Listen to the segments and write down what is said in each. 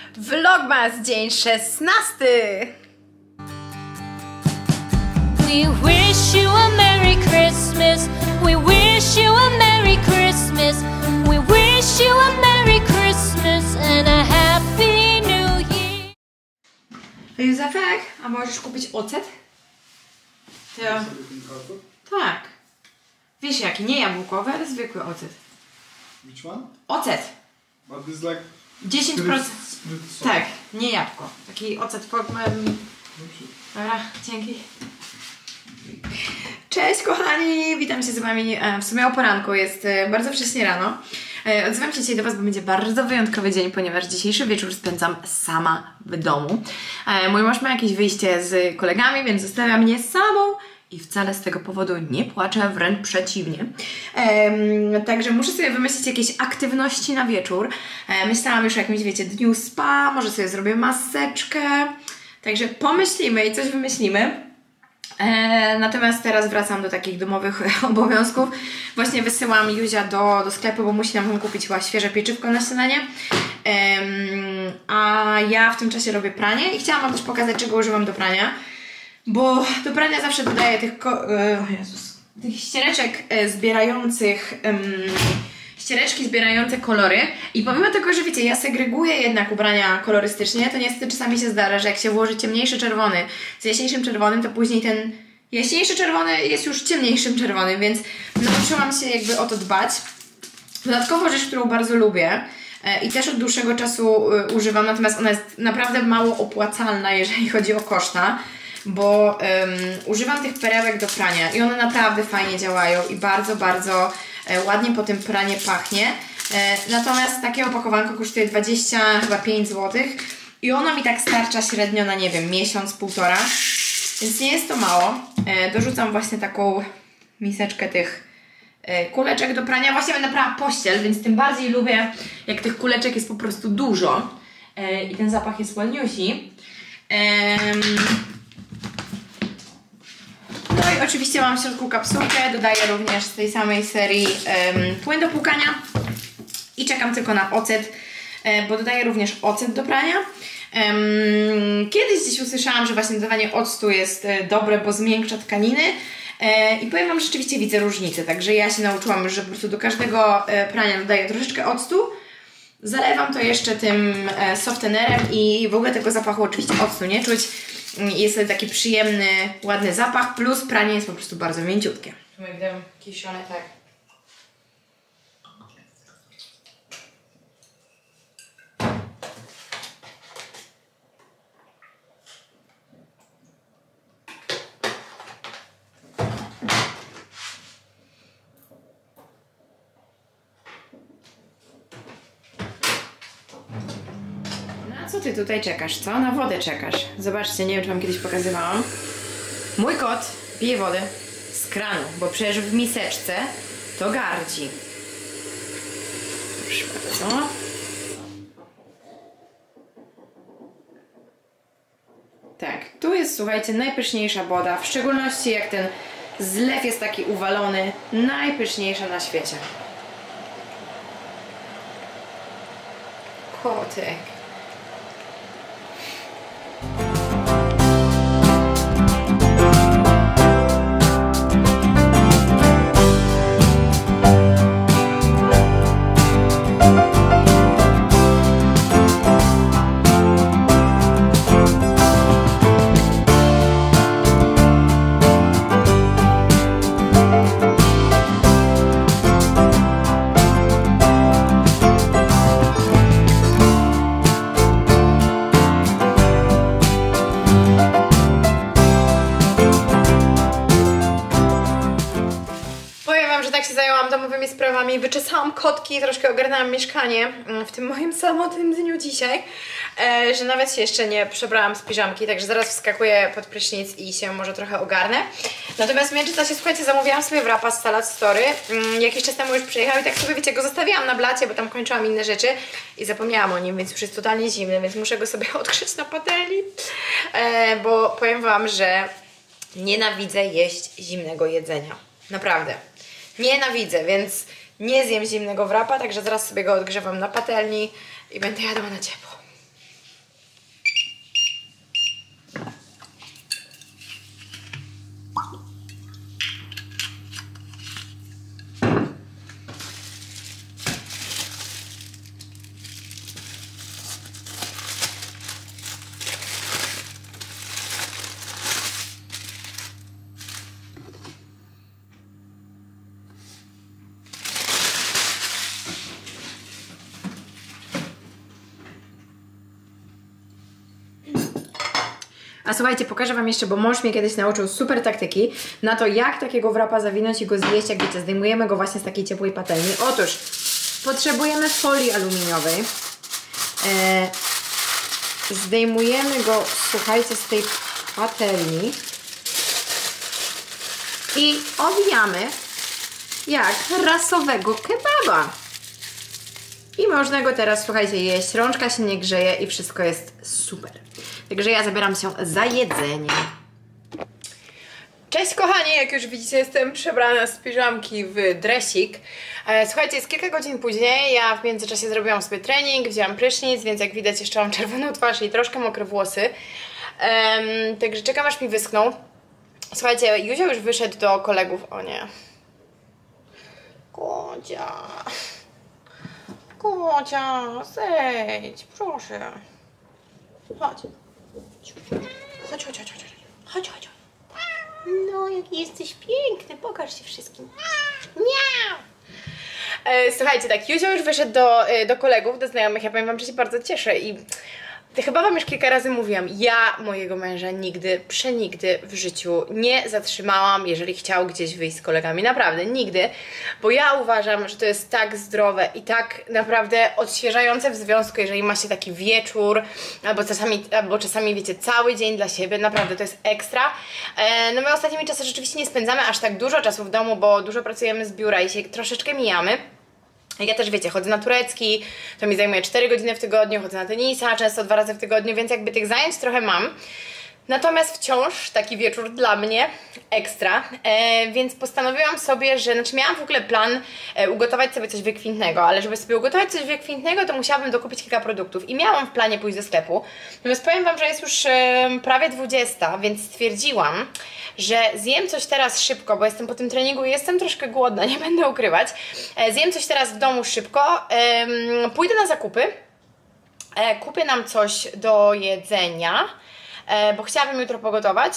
Vlogmas dzień 16. We wish you a Merry Christmas. We wish you a Merry Christmas. We wish you a Merry Christmas and a Happy New Year. Józefek, a możesz kupić ocet? Ja. Tak. Wiesz jaki, nie jabłkowy, ale zwykły ocet. Which one? Ocet. But this like 10%. Tak, nie jabłko. Taki ocet. Dobra, dzięki. Cześć kochani, witam się z wami w sumie o poranku, jest bardzo wcześnie rano. Odzywam się dzisiaj do was, bo będzie bardzo wyjątkowy dzień, ponieważ dzisiejszy wieczór spędzam sama w domu. Mój mąż ma jakieś wyjście z kolegami, więc zostawia mnie samą i wcale z tego powodu nie płaczę, wręcz przeciwnie. Także muszę sobie wymyślić jakieś aktywności na wieczór. Myślałam już o jakimś, wiecie, dniu spa, może sobie zrobię maseczkę. Także pomyślimy i coś wymyślimy. Natomiast teraz wracam do takich domowych obowiązków. Właśnie wysyłam Juzia do sklepu, bo musi nam kupić chyba świeże pieczywko na śniadanie. A ja w tym czasie robię pranie i chciałam wam też pokazać, czego używam do prania. Bo do prania zawsze dodaję tych ściereczek zbierających ściereczki zbierające kolory i pomimo tego, że wiecie, ja segreguję jednak ubrania kolorystycznie, to niestety czasami się zdarza, że jak się włoży ciemniejszy czerwony z jaśniejszym czerwonym, to później ten jaśniejszy czerwony jest już ciemniejszym czerwonym, więc nauczyłam się jakby o to dbać. Dodatkowo rzecz, którą bardzo lubię i też od dłuższego czasu używam, natomiast ona jest naprawdę mało opłacalna, jeżeli chodzi o koszta, bo używam tych perełek do prania i one naprawdę fajnie działają i bardzo, bardzo ładnie po tym pranie pachnie. Natomiast takie opakowanko kosztuje 25 zł i ono mi tak starcza średnio na, nie wiem, miesiąc, półtora, więc nie jest to mało. Dorzucam właśnie taką miseczkę tych kuleczek do prania. Właśnie będę prała pościel, więc tym bardziej lubię, jak tych kuleczek jest po prostu dużo i ten zapach jest ładniusi. No i oczywiście mam w środku kapsułkę, dodaję również z tej samej serii płyn do płukania i czekam tylko na ocet, bo dodaję również ocet do prania. Kiedyś gdzieś usłyszałam, że właśnie dodawanie octu jest dobre, bo zmiękcza tkaniny i powiem wam, że rzeczywiście widzę różnicę, także ja się nauczyłam już, że po prostu do każdego prania dodaję troszeczkę octu. Zalewam to jeszcze tym softenerem i w ogóle tego zapachu oczywiście octu nie czuć. Jest to taki przyjemny, ładny zapach, plus pranie jest po prostu bardzo mięciutkie. Jak gdybym kiszone, tak. Co ty tutaj czekasz, co? Na wodę czekasz. Zobaczcie, nie wiem, czy wam kiedyś pokazywałam. Mój kot pije wodę z kranu, bo przecież w miseczce to gardzi. Proszę bardzo. Tak, tu jest, słuchajcie, najpyszniejsza woda, w szczególności jak ten zlew jest taki uwalony, najpyszniejsza na świecie. Kotek. Domowymi sprawami, wyczesałam kotki, troszkę ogarnęłam mieszkanie w tym moim samotnym dniu dzisiaj, że nawet się jeszcze nie przebrałam z piżamki, także zaraz wskakuję pod prysznic i się może trochę ogarnę. Natomiast w międzyczasie, słuchajcie, zamówiłam sobie wrapa z Salad Story, jakiś czas temu już przyjechał i tak sobie, wiecie, go zostawiłam na blacie, bo tam kończyłam inne rzeczy i zapomniałam o nim, więc już jest totalnie zimny, więc muszę go sobie odgrzeć na patelni, bo powiem wam, że nienawidzę jeść zimnego jedzenia, naprawdę. Nienawidzę, więc nie zjem zimnego wrapa, także zaraz sobie go odgrzewam na patelni i będę jadła na ciepło. A słuchajcie, pokażę Wam jeszcze, bo mąż mnie kiedyś nauczył super taktyki na to, jak takiego wrapa zawinąć i go zjeść, jak wiecie, zdejmujemy go właśnie z takiej ciepłej patelni. Otóż potrzebujemy folii aluminiowej. Zdejmujemy go, słuchajcie, z tej patelni i owijamy jak rasowego kebaba. I można go teraz, słuchajcie, jeść. Rączka się nie grzeje i wszystko jest super. Także ja zabieram się za jedzenie. Cześć kochani, jak już widzicie, jestem przebrana z piżamki w dresik. Słuchajcie, jest kilka godzin później, ja w międzyczasie zrobiłam sobie trening, wzięłam prysznic, więc jak widać jeszcze mam czerwoną twarz i troszkę mokre włosy. Także czekam aż mi wyschną. Słuchajcie, Józio już wyszedł do kolegów, o nie. Kocia, zejdź, proszę. Chodź. Chodź. No, jaki jesteś piękny, pokaż się wszystkim. Miau! Słuchajcie, tak, Józio już wyszedł do kolegów, do znajomych, ja powiem Wam, że się bardzo cieszę i chyba Wam już kilka razy mówiłam, ja mojego męża nigdy, przenigdy w życiu nie zatrzymałam, jeżeli chciał gdzieś wyjść z kolegami, naprawdę, nigdy, bo ja uważam, że to jest tak zdrowe i tak naprawdę odświeżające w związku, jeżeli ma się taki wieczór, albo czasami wiecie, cały dzień dla siebie, naprawdę to jest ekstra. No my ostatnimi czasy rzeczywiście nie spędzamy aż tak dużo czasu w domu, bo dużo pracujemy z biura i się troszeczkę mijamy. Ja też, wiecie, chodzę na turecki, to mi zajmuje 4 godziny w tygodniu, chodzę na tenisa, często 2 razy w tygodniu, więc jakby tych zajęć trochę mam. Natomiast wciąż taki wieczór dla mnie ekstra, więc postanowiłam sobie, że, miałam w ogóle plan ugotować sobie coś wykwintnego, ale żeby sobie ugotować coś wykwintnego, to musiałabym dokupić kilka produktów i miałam w planie pójść do sklepu. Natomiast powiem Wam, że jest już prawie 20, więc stwierdziłam, że zjem coś teraz szybko, bo jestem po tym treningu i jestem troszkę głodna, nie będę ukrywać. Zjem coś teraz w domu szybko, pójdę na zakupy, kupię nam coś do jedzenia, bo chciałabym jutro pogotować,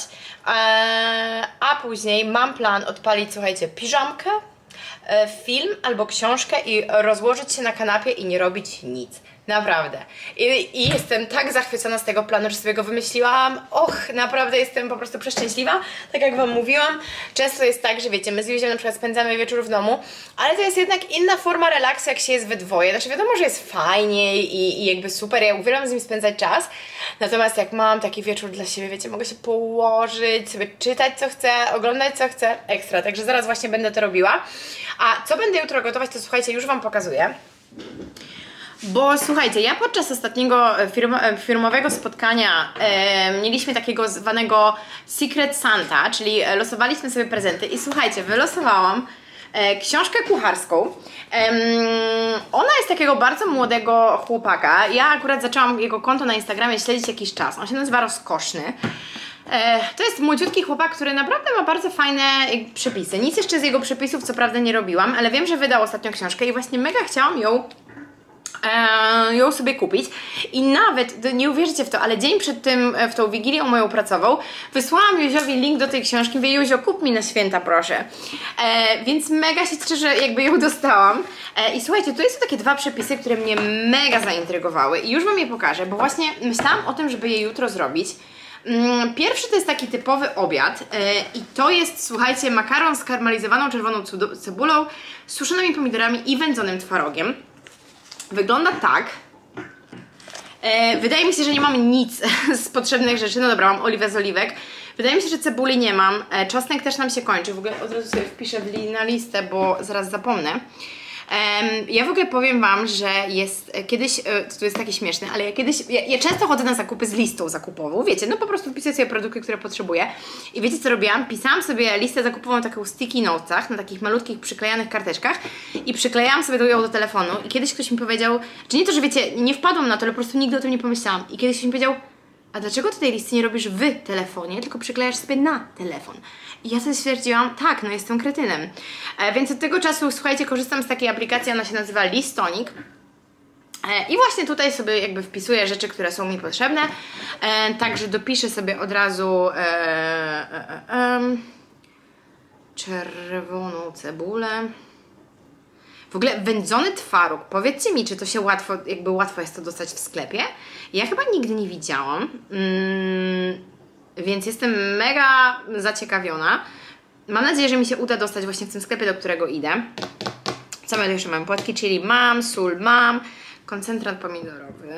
a później mam plan odpalić, słuchajcie, piżamkę, film albo książkę i rozłożyć się na kanapie i nie robić nic. Naprawdę. I jestem tak zachwycona z tego planu, że sobie go wymyśliłam. Naprawdę jestem po prostu przeszczęśliwa. Tak jak Wam mówiłam, często jest tak, że wiecie, my z Józiem na przykład spędzamy wieczór w domu, ale to jest jednak inna forma relaksu, jak się jest we dwoje. Znaczy wiadomo, że jest fajniej i jakby super, ja uwielbiam z nim spędzać czas. Natomiast jak mam taki wieczór dla siebie, wiecie, mogę się położyć, sobie czytać co chcę, oglądać co chcę, ekstra. Także zaraz właśnie będę to robiła. A co będę jutro gotować, to słuchajcie, już Wam pokazuję. Bo słuchajcie, ja podczas ostatniego firmowego spotkania mieliśmy takiego zwanego Secret Santa, czyli losowaliśmy sobie prezenty i słuchajcie, wylosowałam książkę kucharską. Ona jest takiego bardzo młodego chłopaka. Ja akurat zaczęłam jego konto na Instagramie śledzić jakiś czas. On się nazywa Rozkoszny. To jest młodziutki chłopak, który naprawdę ma bardzo fajne przepisy. Nic jeszcze z jego przepisów co prawda nie robiłam, ale wiem, że wydał ostatnio książkę i właśnie mega chciałam ją sobie kupić i nawet, nie uwierzycie w to, ale dzień przed tym, w tą Wigilią moją pracową, wysłałam Józiowi link do tej książki, mówię, Józio, kup mi na święta, proszę. Więc mega się cieszę, że jakby ją dostałam. I słuchajcie, tu są takie 2 przepisy, które mnie mega zaintrygowały i już Wam je pokażę, bo właśnie myślałam o tym, żeby je jutro zrobić. Pierwszy to jest taki typowy obiad i to jest, słuchajcie, makaron z karmelizowaną czerwoną cebulą, suszonymi pomidorami i wędzonym twarogiem. Wygląda tak. Wydaje mi się, że nie mam nic z potrzebnych rzeczy. No dobra, mam oliwę z oliwek. Wydaje mi się, że cebuli nie mam. Czosnek też nam się kończy. W ogóle od razu sobie wpiszę na listę, bo zaraz zapomnę. Ja w ogóle powiem Wam, że jest kiedyś, to jest takie śmieszne, ale ja często chodzę na zakupy z listą zakupową, wiecie, no po prostu wpisuję sobie produkty, które potrzebuję i wiecie co robiłam? Pisałam sobie listę zakupową na taką sticky notesach, na takich malutkich przyklejanych karteczkach i przyklejałam sobie ją do telefonu i kiedyś ktoś mi powiedział, czy nie to, że wiecie, nie wpadłam na to, ale po prostu nigdy o tym nie pomyślałam i kiedyś ktoś mi powiedział, a dlaczego ty tej listy nie robisz w telefonie, tylko przyklejasz sobie na telefon? I ja sobie stwierdziłam, tak, no jestem kretynem. Więc od tego czasu, słuchajcie, korzystam z takiej aplikacji, ona się nazywa Listonic. I właśnie tutaj sobie jakby wpisuję rzeczy, które są mi potrzebne. Także dopiszę sobie od razu czerwoną cebulę. W ogóle wędzony twaróg, powiedzcie mi, czy to się łatwo jest to dostać w sklepie? Ja chyba nigdy nie widziałam. więc jestem mega zaciekawiona. Mam nadzieję, że mi się uda dostać właśnie w tym sklepie, do którego idę. Co my tu jeszcze mamy? Płatki chili mam, sól mam, koncentrat pomidorowy.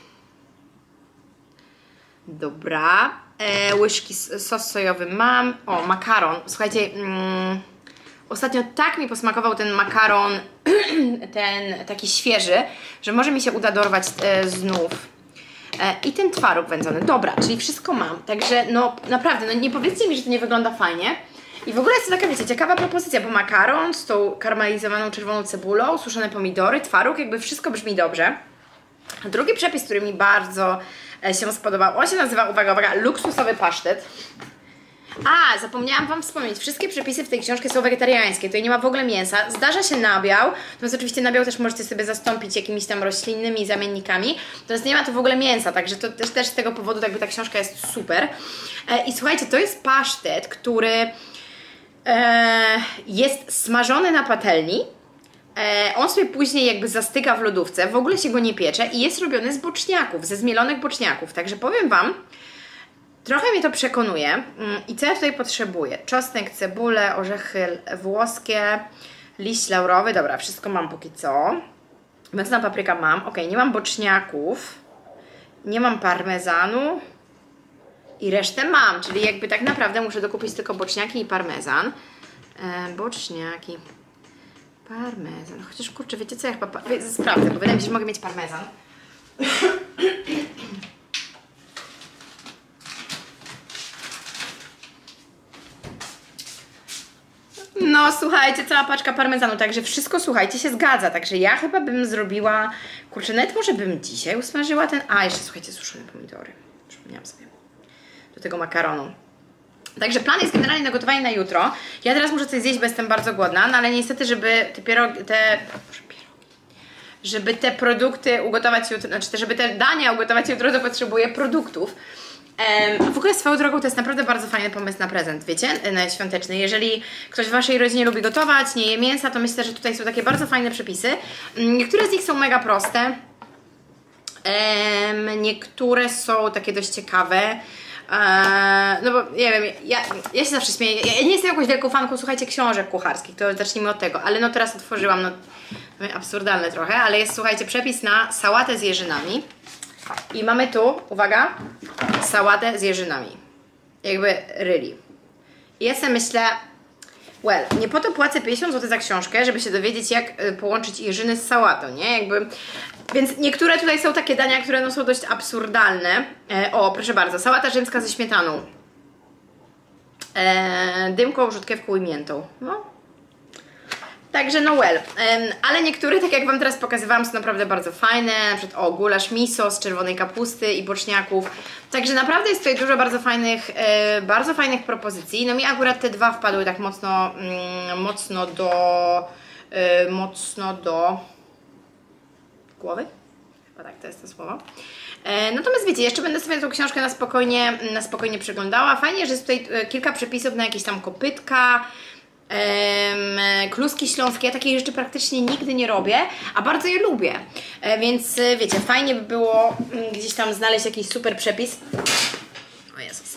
Dobra. Łyżki sos sojowy mam. O, makaron. Słuchajcie, ostatnio tak mi posmakował ten makaron, ten taki świeży, że może mi się uda dorwać znów. I ten twaróg wędzony. Dobra, czyli wszystko mam. Także no naprawdę, no nie powiedzcie mi, że to nie wygląda fajnie. I w ogóle jest to taka, wiecie, ciekawa propozycja, bo makaron z tą karmelizowaną czerwoną cebulą, suszone pomidory, twaróg, jakby wszystko brzmi dobrze. A drugi przepis, który mi bardzo się spodobał, on się nazywa, uwaga, uwaga, luksusowy pasztet. A, zapomniałam Wam wspomnieć, wszystkie przepisy w tej książce są wegetariańskie, tutaj nie ma w ogóle mięsa, zdarza się nabiał, natomiast oczywiście nabiał też możecie sobie zastąpić jakimiś tam roślinnymi zamiennikami, natomiast nie ma tu w ogóle mięsa, także to też z tego powodu jakby ta książka jest super. I słuchajcie, to jest pasztet, który jest smażony na patelni, on sobie później jakby zastyka w lodówce, w ogóle się go nie piecze i jest robiony z boczniaków, ze zmielonych boczniaków, także powiem Wam, trochę mnie to przekonuje. I co ja tutaj potrzebuję? Czosnek, cebulę, orzechy włoskie, liść laurowy. Dobra, wszystko mam póki co. Mocna papryka mam. Ok, nie mam boczniaków. Nie mam parmezanu. I resztę mam, czyli jakby tak naprawdę muszę dokupić tylko boczniaki i parmezan. Boczniaki. Parmezan. Chociaż kurczę, wiecie co? Ja chyba sprawdzę, bo wydaje mi się, że mogę mieć parmezan. No słuchajcie, cała paczka parmezanu, także wszystko, słuchajcie, się zgadza, także ja chyba bym zrobiła, kurczę, nawet może bym dzisiaj usmażyła ten, jeszcze słuchajcie, suszone pomidory, przypomniałam sobie, do tego makaronu. Także plan jest generalnie na gotowanie na jutro. Ja teraz muszę coś zjeść, bo jestem bardzo głodna, no ale niestety, żeby żeby te produkty ugotować jutro, znaczy żeby te dania ugotować jutro, to potrzebuję produktów. W ogóle swoją drogą to jest naprawdę bardzo fajny pomysł na prezent, wiecie, na świąteczny. Jeżeli ktoś w Waszej rodzinie lubi gotować, nie je mięsa, to myślę, że tutaj są takie bardzo fajne przepisy. Niektóre z nich są mega proste, niektóre są takie dość ciekawe. No bo nie wiem, ja się zawsze śmieję, ja nie jestem jakąś wielką fanką, słuchajcie, książek kucharskich, to zacznijmy od tego, ale no teraz otworzyłam, no absurdalne trochę, ale jest, słuchajcie, przepis na sałatę z jeżynami i mamy tu, uwaga, sałatę z jeżynami, jakby really. I ja sobie myślę, well, nie po to płacę 50 zł za książkę, żeby się dowiedzieć, jak połączyć jeżyny z sałatą, nie? Jakby... Więc niektóre tutaj są takie dania, które no są dość absurdalne. O, proszę bardzo, sałata rzymska ze śmietaną. Dymką, rzutkiewką i miętą. No. Także no well. Ale niektóre, tak jak Wam teraz pokazywałam, są naprawdę bardzo fajne. Na przykład o, gulasz miso z czerwonej kapusty i boczniaków. Także naprawdę jest tutaj dużo bardzo fajnych propozycji. No mi akurat te dwa wpadły tak mocno do głowy? Chyba tak, to jest to słowo. Natomiast wiecie, jeszcze będę sobie tą książkę na spokojnie przeglądała. Fajnie, że jest tutaj kilka przepisów na jakieś tam kopytka, kluski śląskie. Ja takich rzeczy praktycznie nigdy nie robię, a bardzo je lubię. Więc wiecie, fajnie by było gdzieś tam znaleźć jakiś super przepis. O Jezus.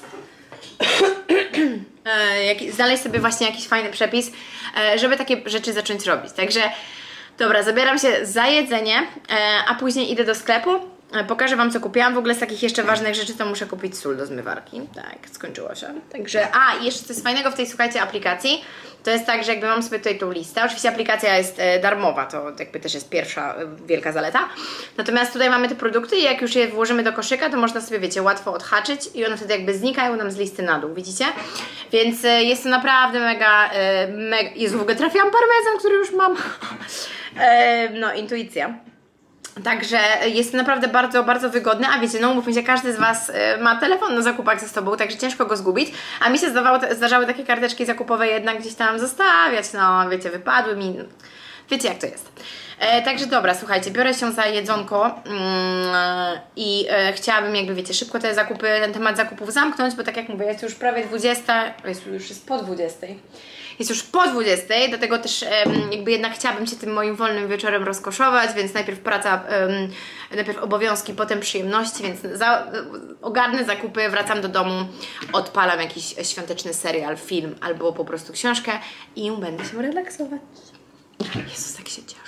Znaleźć sobie właśnie jakiś fajny przepis, żeby takie rzeczy zacząć robić. Także dobra, zabieram się za jedzenie, a później idę do sklepu. Pokażę Wam, co kupiłam. W ogóle z takich jeszcze ważnych rzeczy to muszę kupić sól do zmywarki. Tak, skończyło się. Także, i jeszcze coś fajnego w tej, słuchajcie, aplikacji. To jest tak, że jakby mam sobie tutaj tą listę. Oczywiście aplikacja jest darmowa, to jakby też jest pierwsza wielka zaleta. Natomiast tutaj mamy te produkty i jak już je włożymy do koszyka, to można sobie, wiecie, łatwo odhaczyć i one wtedy jakby znikają nam z listy na dół, widzicie? Więc jest to naprawdę mega... Jezu, w ogóle trafiłam parmezan, który już mam. No, intuicja. Także jest to naprawdę bardzo, bardzo wygodne, a wiecie, no mówmy się, każdy z Was ma telefon na zakupach ze sobą, także ciężko go zgubić, a mi się zdarzały takie karteczki zakupowe jednak gdzieś tam zostawiać, no wiecie, wypadły mi, Wiecie jak to jest. Także dobra, słuchajcie, biorę się za jedzonko i chciałabym jakby, wiecie, szybko te zakupy, ten temat zakupów zamknąć, bo tak jak mówię, jest już prawie 20, już jest po 20. Jest już po 20, dlatego też jakby jednak chciałabym się tym moim wolnym wieczorem rozkoszować, więc najpierw praca, najpierw obowiązki, potem przyjemności, więc ogarnę zakupy, wracam do domu, odpalam jakiś świąteczny serial, film albo po prostu książkę i będę się relaksować. Jezus, tak się cieszę.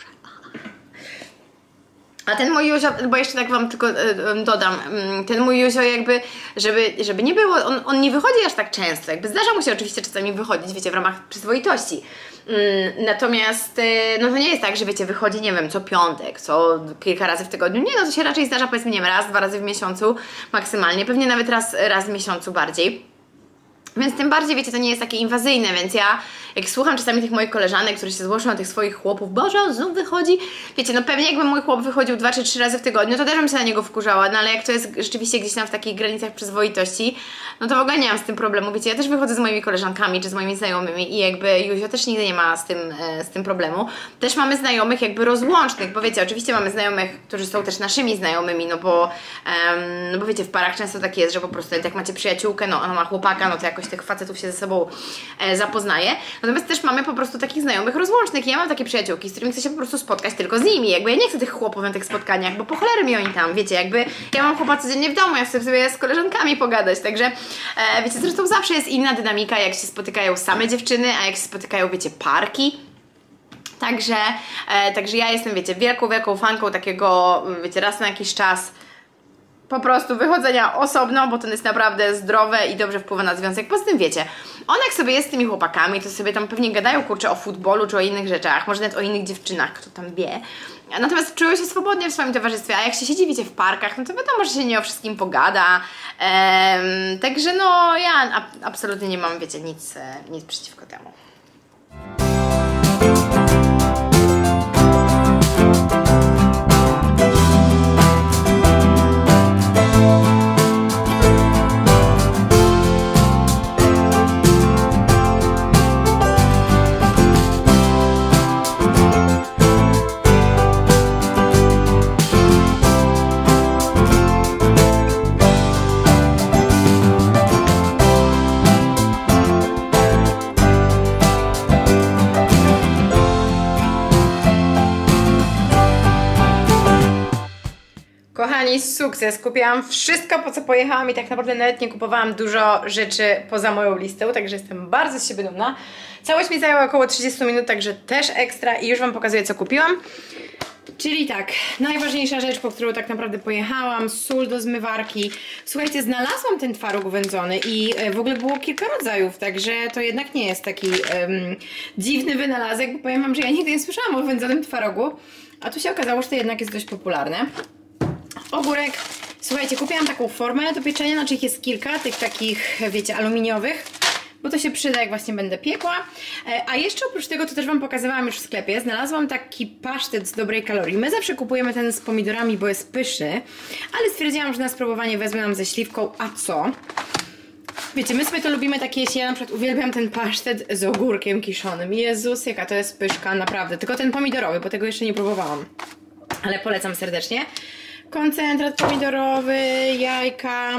A ten mój Józio, bo jeszcze tak Wam tylko dodam, ten mój Józio jakby, żeby nie było, on nie wychodzi aż tak często, jakby zdarza mu się oczywiście czasami wychodzić, wiecie, w ramach przyzwoitości. Natomiast, no to nie jest tak, że wiecie, wychodzi, nie wiem, co piątek, co kilka razy w tygodniu, nie, no to się raczej zdarza, powiedzmy, nie wiem, raz, 2 razy w miesiącu maksymalnie, pewnie nawet raz w miesiącu bardziej. Więc tym bardziej, wiecie, to nie jest takie inwazyjne, więc ja jak słucham czasami tych moich koleżanek, które się zgłoszą na tych swoich chłopów, Boże, on znów wychodzi, wiecie, no pewnie jakby mój chłop wychodził 2 czy 3 razy w tygodniu, to też bym się na niego wkurzała, no ale jak to jest rzeczywiście gdzieś tam w takich granicach przyzwoitości, no to w ogóle nie mam z tym problemu, wiecie, ja też wychodzę z moimi koleżankami czy z moimi znajomymi i jakby Józio też nigdy nie ma z tym problemu. Też mamy znajomych jakby rozłącznych, bo wiecie, oczywiście mamy znajomych, którzy są też naszymi znajomymi, no bo wiecie, w parach często tak jest, że po prostu jak macie przyjaciółkę, no ona ma chłopaka, no to jakoś tych facetów się ze sobą zapoznaje. Natomiast też mamy po prostu takich znajomych rozłącznych i ja mam takie przyjaciółki, z którymi chcę się po prostu spotkać tylko z nimi. Jakby ja nie chcę tych chłopów na tych spotkaniach, bo po cholery mi oni tam, wiecie, jakby ja mam chłopa codziennie w domu, ja chcę sobie z koleżankami pogadać, także wiecie, zresztą zawsze jest inna dynamika, jak się spotykają same dziewczyny, a jak się spotykają, wiecie, parki. Także ja jestem, wiecie, wielką fanką takiego, wiecie, raz na jakiś czas po prostu wychodzenia osobno, bo to jest naprawdę zdrowe i dobrze wpływa na związek. Poza tym wiecie, on jak sobie jest z tymi chłopakami, to sobie tam pewnie gadają, kurczę, o futbolu czy o innych rzeczach, może nawet o innych dziewczynach, kto tam wie. Natomiast czują się swobodnie w swoim towarzystwie, a jak się siedzi, wiecie, w parkach, no to wiadomo, że się nie o wszystkim pogada. Także no, ja absolutnie nie mam, wiecie, nic przeciwko temu. Kochani, sukces! Kupiłam wszystko, po co pojechałam i tak naprawdę nawet nie kupowałam dużo rzeczy poza moją listą, także jestem bardzo z siebie dumna. Całość mi zajęła około 30 minut, także też ekstra i już Wam pokazuję, co kupiłam. Czyli tak, najważniejsza rzecz, po którą tak naprawdę pojechałam, sól do zmywarki. Słuchajcie, znalazłam ten twaróg wędzony i w ogóle było kilka rodzajów, także to jednak nie jest taki dziwny wynalazek, bo powiem Wam, że ja nigdy nie słyszałam o wędzonym twarogu, a tu się okazało, że to jednak jest dość popularne. Ogórek. Słuchajcie, kupiłam taką formę do pieczenia, znaczy ich jest kilka, tych takich, wiecie, aluminiowych, bo to się przyda, jak właśnie będę piekła. A jeszcze oprócz tego, to też Wam pokazywałam już w sklepie, znalazłam taki pasztet z dobrej kalorii. My zawsze kupujemy ten z pomidorami, bo jest pyszny, ale stwierdziłam, że na spróbowanie wezmę nam ze śliwką, a co? Wiecie, my sobie to lubimy takie jeść, ja na przykład uwielbiam ten pasztet z ogórkiem kiszonym. Jezus, jaka to jest pyszka, naprawdę. Tylko ten pomidorowy, bo tego jeszcze nie próbowałam, ale polecam serdecznie. Koncentrat pomidorowy, jajka,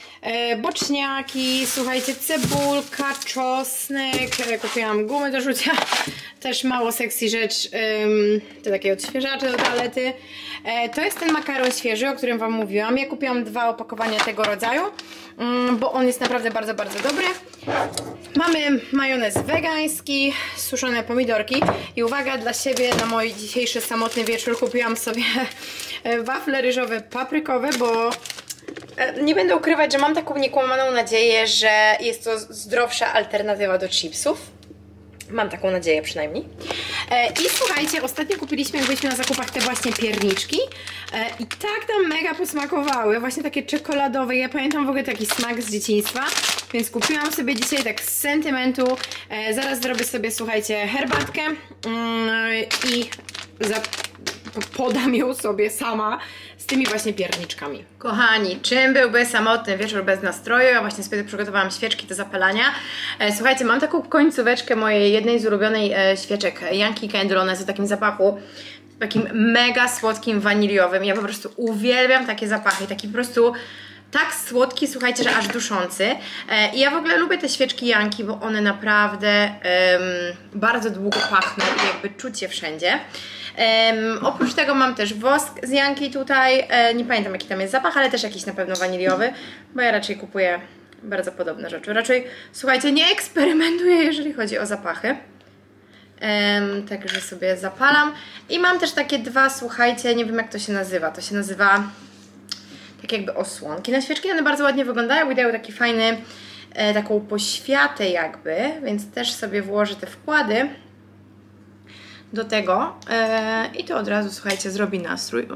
boczniaki, słuchajcie, cebulka, czosnek, kupiłam gumy do rzucia, też mało sexy rzecz, te takie odświeżacze do toalety. To jest ten makaron świeży, o którym Wam mówiłam. Ja kupiłam 2 opakowania tego rodzaju, bo on jest naprawdę bardzo, bardzo dobry. Mamy majonez wegański, suszone pomidorki i uwaga, dla siebie na mój dzisiejszy samotny wieczór kupiłam sobie wafle ryżowe paprykowe, bo nie będę ukrywać, że mam taką niekłamaną nadzieję, że jest to zdrowsza alternatywa do chipsów. Mam taką nadzieję przynajmniej. I słuchajcie, ostatnio kupiliśmy, jak byliśmy na zakupach, te właśnie pierniczki i tak nam mega posmakowały, właśnie takie czekoladowe. Ja pamiętam w ogóle taki smak z dzieciństwa, więc kupiłam sobie dzisiaj tak z sentymentu. Zaraz zrobię sobie, słuchajcie, herbatkę i podam ją sobie sama z tymi właśnie pierniczkami. Kochani, czym byłby samotny wieczór bez nastroju? Ja właśnie sobie przygotowałam świeczki do zapalania. Słuchajcie, mam taką końcóweczkę mojej jednej z ulubionej świeczek Yankee Candle. One są w takim zapachu, takim mega słodkim, waniliowym. Ja po prostu uwielbiam takie zapachy, taki po prostu tak słodki, słuchajcie, że aż duszący. I ja w ogóle lubię te świeczki Yankee, bo one naprawdę bardzo długo pachną i jakby czuć je wszędzie. Oprócz tego mam też wosk z Yankee tutaj. Nie pamiętam jaki tam jest zapach, ale też jakiś na pewno waniliowy, bo ja raczej kupuję bardzo podobne rzeczy. Raczej, słuchajcie, nie eksperymentuję, jeżeli chodzi o zapachy. Także sobie zapalam. I mam też takie dwa, słuchajcie, nie wiem jak to się nazywa. To się nazywa tak jakby osłonki na świeczki. One bardzo ładnie wyglądają i dają taki fajny, taką poświatę jakby, więc też sobie włożę te wkłady do tego i to od razu, słuchajcie, zrobi nastrój.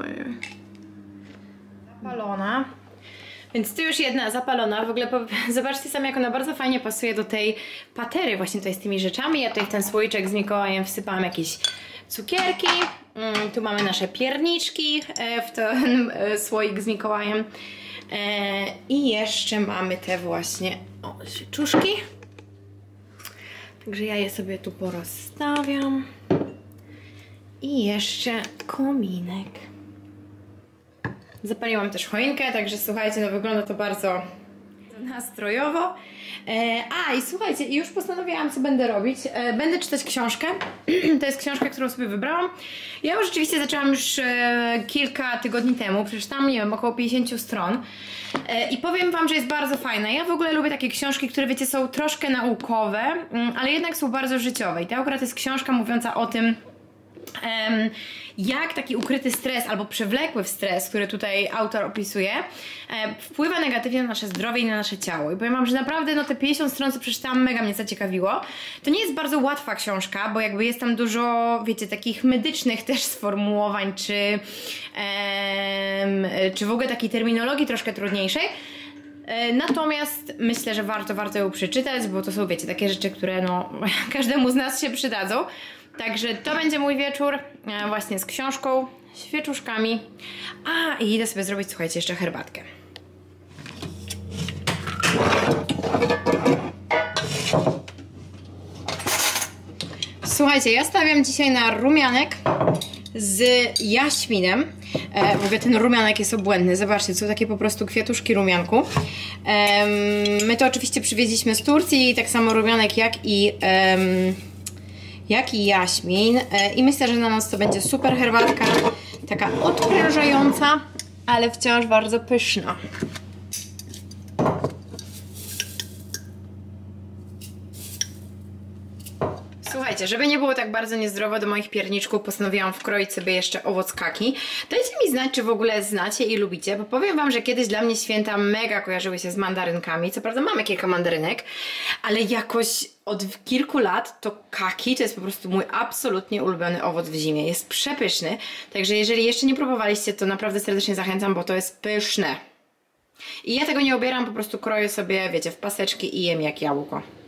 Zapalona. Więc tu już jedna zapalona. W ogóle zobaczcie sami, jak ona bardzo fajnie pasuje do tej patery właśnie tutaj z tymi rzeczami. Ja tutaj w ten słoiczek z Mikołajem wsypałam jakieś cukierki. Tu mamy nasze pierniczki w ten słoik z Mikołajem. I jeszcze mamy te właśnie świeczuszki. Także ja je sobie tu porozstawiam. I jeszcze kominek. Zapaliłam też choinkę, także słuchajcie, no wygląda to bardzo nastrojowo. I słuchajcie, już postanowiłam, co będę robić. Będę czytać książkę. To jest książka, którą sobie wybrałam. Ja już rzeczywiście zaczęłam już kilka tygodni temu. Przeczytałam, nie wiem, około 50 stron. I powiem wam, że jest bardzo fajna. Ja w ogóle lubię takie książki, które wiecie, są troszkę naukowe, ale jednak są bardzo życiowe. I to akurat jest książka mówiąca o tym, jak taki ukryty stres albo przewlekły stres, który tutaj autor opisuje, wpływa negatywnie na nasze zdrowie i na nasze ciało. I powiem wam, że naprawdę no, te 50 stron, co przeczytałam, mega mnie zaciekawiło. To nie jest bardzo łatwa książka, bo jakby jest tam dużo, wiecie, takich medycznych też sformułowań, czy w ogóle takiej terminologii troszkę trudniejszej. Natomiast myślę, że warto ją przeczytać, bo to są, wiecie, takie rzeczy, które no, każdemu z nas się przydadzą. Także to będzie mój wieczór właśnie z książką, świeczuszkami. I idę sobie zrobić, słuchajcie, jeszcze herbatkę. Słuchajcie, ja stawiam dzisiaj na rumianek z jaśminem. W ogóle ten rumianek jest obłędny. Zobaczcie, są takie po prostu kwiatuszki rumianku. My to oczywiście przywieźliśmy z Turcji, tak samo rumianek jak i jaśmin. I myślę, że na noc to będzie super herbatka. Taka odprężająca, ale wciąż bardzo pyszna. Słuchajcie, żeby nie było tak bardzo niezdrowo, do moich pierniczków postanowiłam wkroić sobie jeszcze owoc kaki. Dajcie mi znać, czy w ogóle znacie i lubicie, bo powiem wam, że kiedyś dla mnie święta mega kojarzyły się z mandarynkami. Co prawda mamy kilka mandarynek, ale jakoś od kilku lat to kaki to jest po prostu mój absolutnie ulubiony owoc w zimie. Jest przepyszny, także jeżeli jeszcze nie próbowaliście, to naprawdę serdecznie zachęcam, bo to jest pyszne. I ja tego nie obieram, po prostu kroję sobie, wiecie, w paseczki i jem jak jabłko.